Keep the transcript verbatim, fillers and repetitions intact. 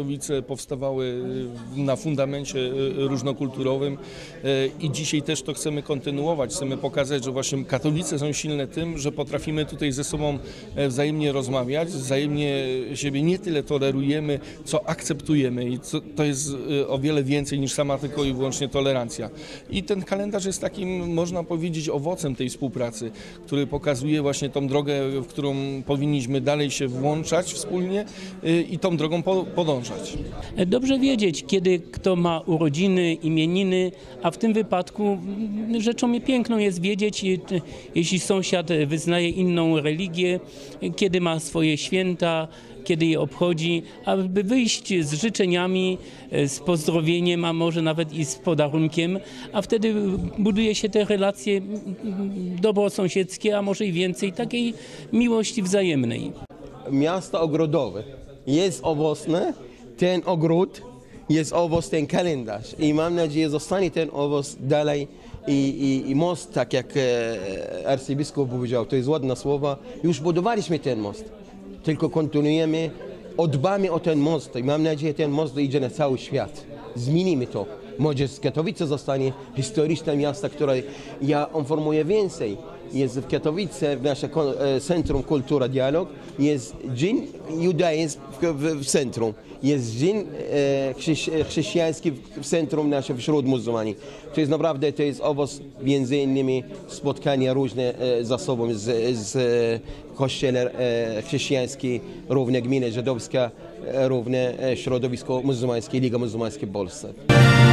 Katowice powstawały na fundamencie różnokulturowym i dzisiaj też to chcemy kontynuować. Chcemy pokazać, że właśnie Katowice są silne tym, że potrafimy tutaj ze sobą wzajemnie rozmawiać, wzajemnie siebie nie tyle tolerujemy, co akceptujemy i co, to jest o wiele więcej niż sama tylko i wyłącznie tolerancja. I ten kalendarz jest takim, można powiedzieć, owocem tej współpracy, który pokazuje właśnie tą drogę, w którą powinniśmy dalej się włączać wspólnie i tą drogą podążać. Dobrze wiedzieć, kiedy kto ma urodziny, imieniny, a w tym wypadku rzeczą piękną jest wiedzieć, jeśli sąsiad wyznaje inną religię, kiedy ma swoje święta, kiedy je obchodzi, aby wyjść z życzeniami, z pozdrowieniem, a może nawet i z podarunkiem, a wtedy buduje się te relacje dobrosąsiedzkie, a może i więcej takiej miłości wzajemnej. Miasto ogrodowe jest owocne, ten ogród jest owoc, ten kalendarz i mam nadzieję, zostanie ten owoc dalej i, i, i most, tak jak e, arcybiskup powiedział, to jest ładne słowa, już budowaliśmy ten most, tylko kontynuujemy, dbamy o ten most i mam nadzieję, ten most idzie na cały świat, zmienimy to. Może z Katowice zostanie historyczne miasto, które ja informuję więcej. Jest w Katowice, w naszym Centrum Kultura Dialog, jest dzień judaizm w, w centrum, jest dzień e, chrześci chrześcijański w centrum naszym wśród muzułmanów. To jest naprawdę, to jest owoc między innymi spotkania różne e, ze sobą z, z kościele e, chrześcijańskie, równie gmina żydowska, e, równie środowisko muzułmańskie, Liga Muzułmańska w Polsce.